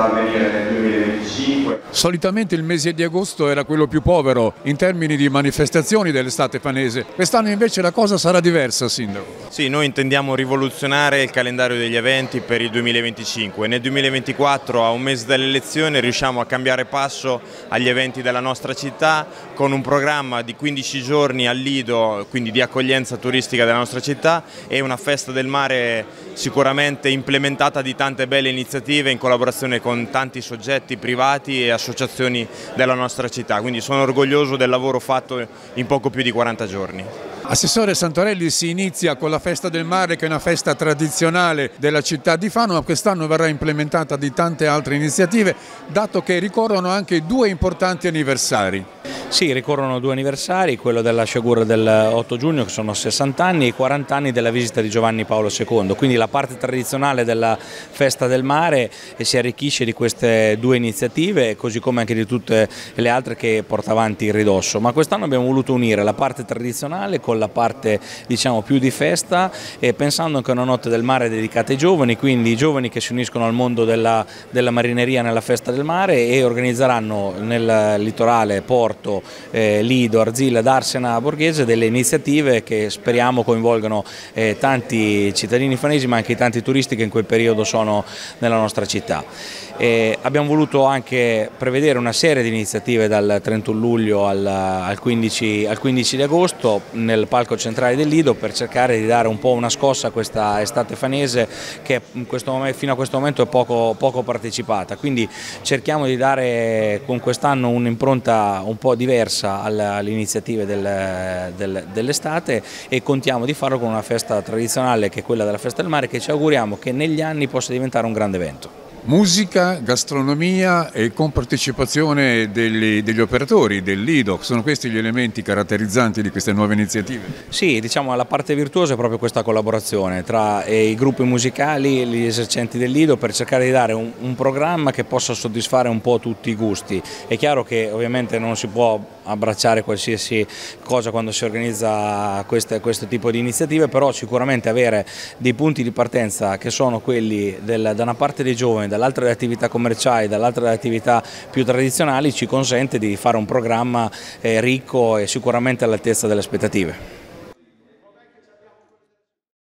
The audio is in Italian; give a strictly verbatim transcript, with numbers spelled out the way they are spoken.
da avvenire nel duemilaventicinque. Solitamente il mese di agosto era quello più povero in termini di manifestazioni dell'estate fanese, quest'anno invece la cosa sarà diversa, Sindaco. Sì, noi intendiamo rivoluzionare il calendario degli eventi per il duemilaventicinque. Nel duemilaventiquattro, a un mese dalle elezioni, riusciamo a cambiare passo agli eventi della nostra città con un programma di quindici giorni al Lido, quindi di accoglienza turistica della nostra città, e una festa del mare sicuramente implementata di tante belle iniziative in collaborazione con tanti soggetti privati e associazioni della nostra città, quindi sono orgoglioso del lavoro fatto in poco più di quaranta giorni. Assessore Santorelli, si inizia con la festa del mare, che è una festa tradizionale della città di Fano, ma quest'anno verrà implementata di tante altre iniziative, dato che ricorrono anche due importanti anniversari. Sì, ricorrono due anniversari, quello della sciagura dell'otto giugno, che sono sessanta anni, e i quaranta anni della visita di Giovanni Paolo secondo, quindi la parte tradizionale della festa del mare si arricchisce di queste due iniziative, così come anche di tutte le altre che porta avanti il ridosso, ma quest'anno abbiamo voluto unire la parte tradizionale con la parte, diciamo, più di festa, e pensando anche a una notte del mare dedicata ai giovani, quindi i giovani che si uniscono al mondo della, della marineria nella festa del mare e organizzeranno nel litorale Porto, Eh, Lido, Arzilla, Darsena, Borghese delle iniziative che speriamo coinvolgano eh, tanti cittadini fanesi, ma anche i tanti turisti che in quel periodo sono nella nostra città. Eh, abbiamo voluto anche prevedere una serie di iniziative dal trentuno luglio al, al, quindici, al quindici di agosto nel palco centrale del Lido, per cercare di dare un po' una scossa a questa estate fanese che in questo momento, fino a questo momento è poco, poco partecipata, quindi cerchiamo di dare con quest'anno un'impronta un po' diversa alle iniziative del, del, dell'estate, e contiamo di farlo con una festa tradizionale che è quella della festa del mare, che ci auguriamo che negli anni possa diventare un grande evento. Musica, gastronomia e compartecipazione degli, degli operatori del Lido, sono questi gli elementi caratterizzanti di queste nuove iniziative? Sì, diciamo la parte virtuosa è proprio questa collaborazione tra eh, i gruppi musicali e gli esercenti del Lido, per cercare di dare un, un programma che possa soddisfare un po' tutti i gusti. È chiaro che ovviamente non si può abbracciare qualsiasi cosa quando si organizza queste, questo tipo di iniziative, però sicuramente avere dei punti di partenza che sono quelli del, da una parte dei giovani, dall'altra delle attività commerciali, dall'altra delle attività più tradizionali, ci consente di fare un programma eh, ricco e sicuramente all'altezza delle aspettative.